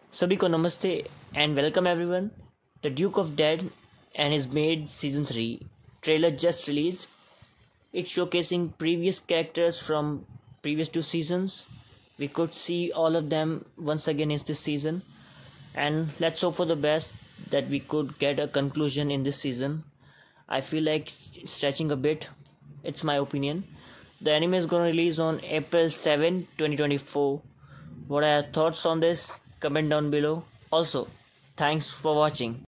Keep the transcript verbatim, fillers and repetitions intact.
सभी को नमस्ते and welcome everyone. The Duke of Dead and his Maid season three trailer just released. It's showcasing previous characters from previous two seasons. We could see all of them once again in this season, and let's hope for the best that we could get a conclusion in this season. I feel like stretching a bit. It's my opinion. The anime is going to release on April seventh, twenty twenty-four. What are your thoughts on this? Comment down below. Also, thanks for watching.